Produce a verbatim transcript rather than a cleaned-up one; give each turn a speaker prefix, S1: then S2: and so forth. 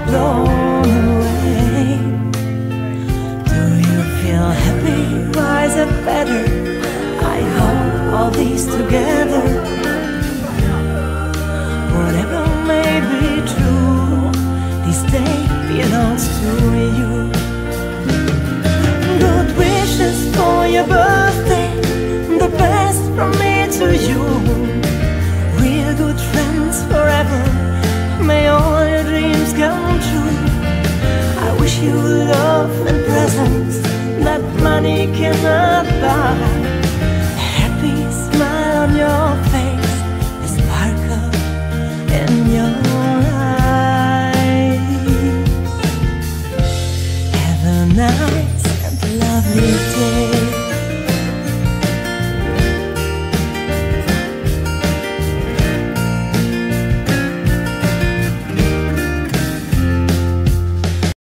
S1: blown away. Do you feel happy? Why is it better? I hold all these together. Whatever may be true, this day belongs to you. Good wishes for your birthday, the best from me to you. Real good friends forever, may all your dreams come true. I wish you love and presents that money cannot buy. A happy smile on your face, a sparkle in your eyes. Have a nice and lovely